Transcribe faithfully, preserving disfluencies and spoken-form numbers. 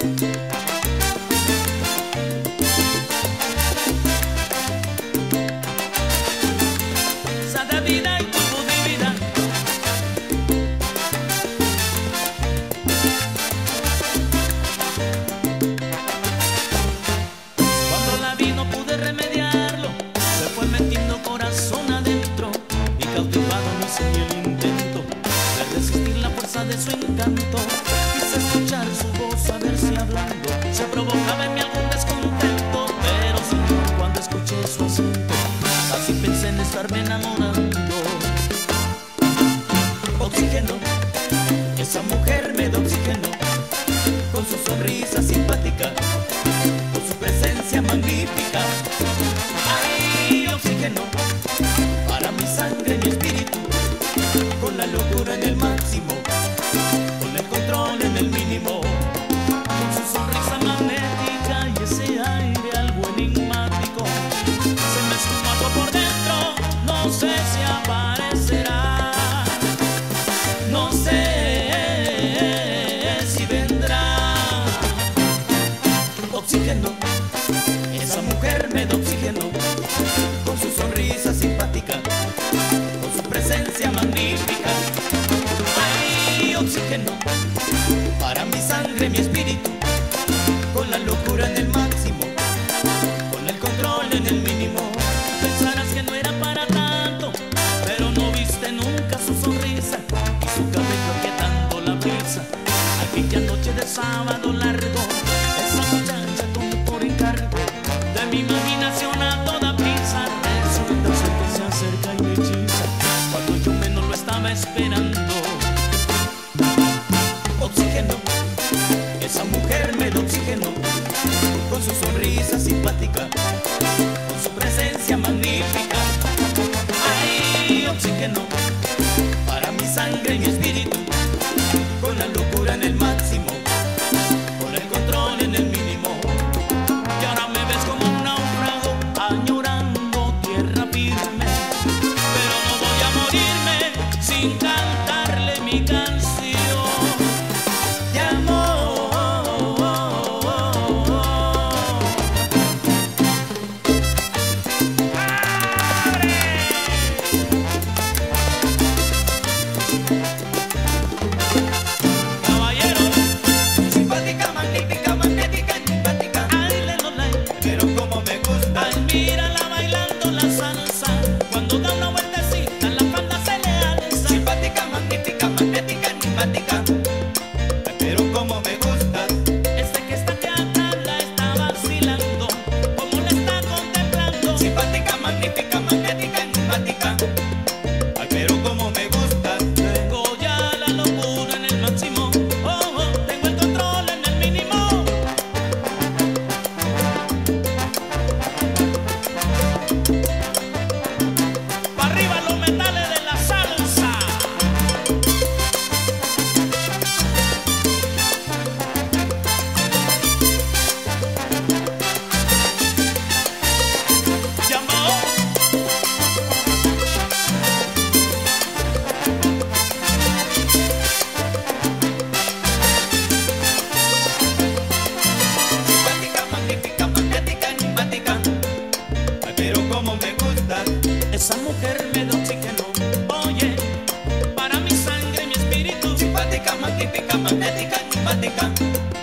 Sada vida y tuvo divina. Cuando la vi no pude remediarlo, se fue metiendo corazón adentro y cautivado no hice ni el intento de resistir la fuerza de su encanto. Quise escuchar su voz, a ver si hablando se provocaba en mí algún descontento, pero Señor, cuando escuché su acento casi pensé en estarme enamorando. Oxígeno, esa mujer me da oxígeno, con su sonrisa simpática, con su presencia magnífica. Ay, oxígeno, para mi sangre, mi espíritu, con la locura en el máximo, con el control en el mínimo, con su sonrisa magnética y ese aire algo enigmático. Se me esfuma algo por dentro, no sé si aparecerá, no sé si vendrá. Oxígeno, esa mujer me da oxígeno, con su sonrisa simpática, con su presencia magnífica. Ay, oxígeno, para mi sangre, mi espíritu, con la locura en el máximo, con el control en el mínimo. Pensarás que no era para tanto, pero no viste nunca su sonrisa y su cabello quietando la brisa. Aquella noche de sábado largo, esa muchacha tomó por encargo de mi imaginación a toda prisa. Resulta ser que se acerca y me hechiza cuando yo menos lo estaba esperando. Oxígeno, esa mujer me da oxígeno, con su sonrisa simpática, con su presencia magnífica. Ay, oxígeno, para mi sangre y mi espíritu, con la locura en el máximo, con el control en el mínimo. Y ahora me ves como un náufrago añorando tierra firme, pero no voy a morirme sin cantarle mi canción de amor. Mírala bailando la salsa, cuando da una vueltecita la falda se le alza. Simpática, magnífica, magnética, enigmática, pero como me gusta. Este que está que atrás la está vacilando, como la está contemplando. Simpática, magnífica, magnética, enigmática, ay, pero como me gusta. Tengo ya la locura en el máximo, oh, oh, tengo el control en el mínimo. Pa' arriba los metales de la salsa. Llamó. Simpática, magnífica, magnética, enigmática, ay, pero como me gusta. Esa mujer me da oxígeno, oye, para mi sangre y mi espíritu. Simpática, magnífica, magnética, enigmática,